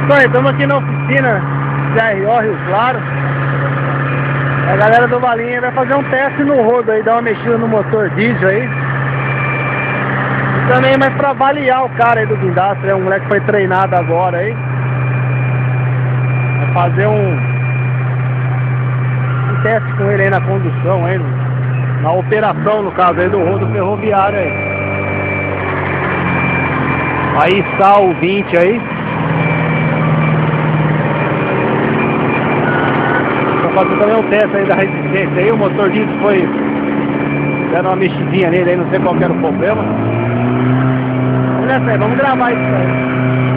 Então, estamos aqui na oficina CRO Rio Claro. A galera do Valinha vai fazer um teste no rodo aí, dar uma mexida no motor diesel aí. E também mais pra avaliar o cara aí do guindaste, um moleque que foi treinado agora aí. Vai fazer um teste com ele aí na condução aí, na operação no caso aí do rodo ferroviário aí. Aí está o 20 aí. Fazer também um teste aí da resistência aí, o motor diesel foi dando uma mexidinha nele aí, não sei qual que era o problema. Vamos nessa aí, vamos gravar isso aí.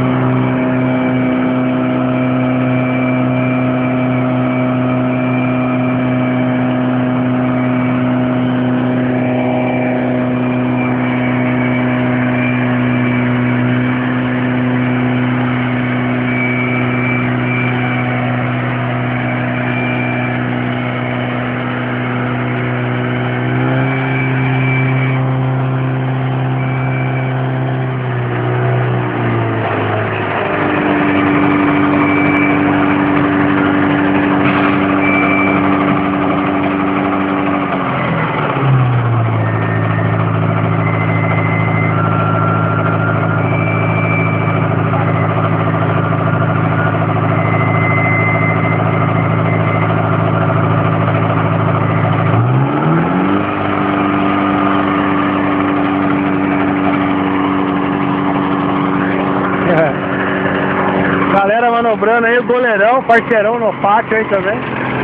Galera manobrando aí, o goleirão, parceirão no pátio aí também.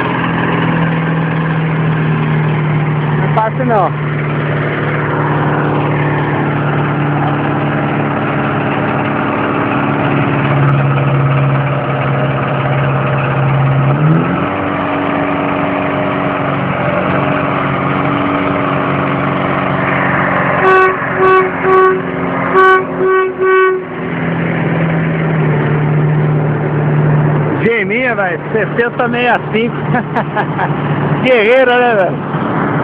Não é fácil não. Geminha, velho, 6065. Guerreira, né, velho?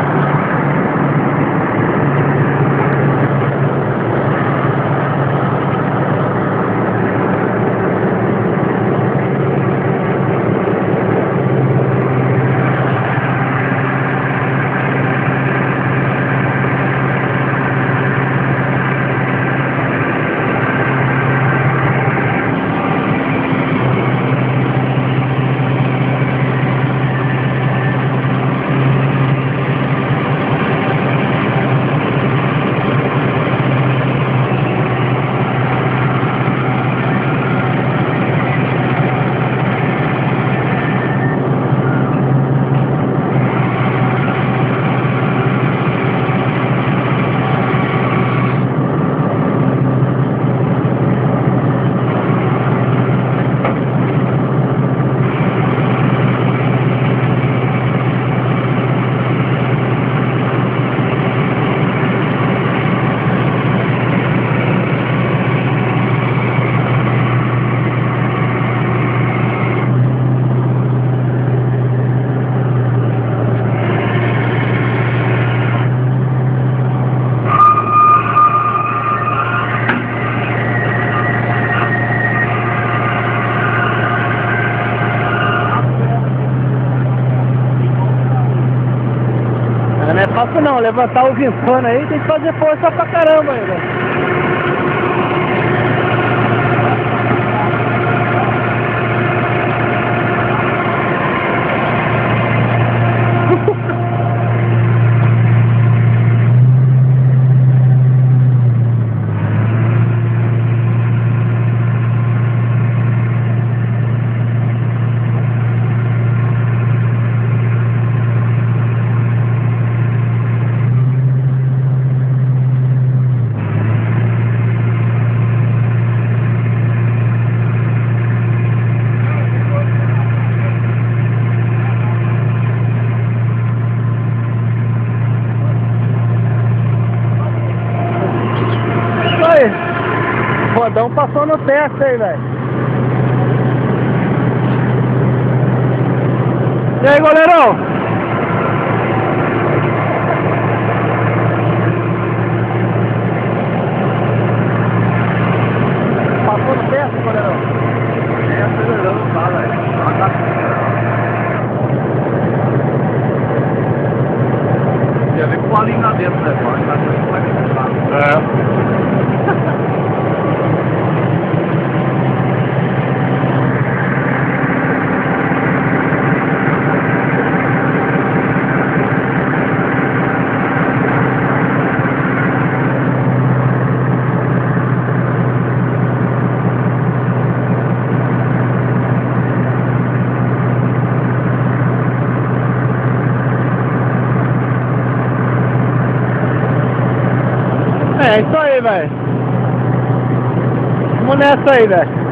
Não é fácil não, levantar o guinçano aí tem que fazer força pra caramba ainda. O rodão passou no teste aí, velho. E aí, goleirão? Passou no teste, goleirão? tempo, né? Pode estar tudo vai comprar. É isso aí, velho. Vamos nessa aí, velho.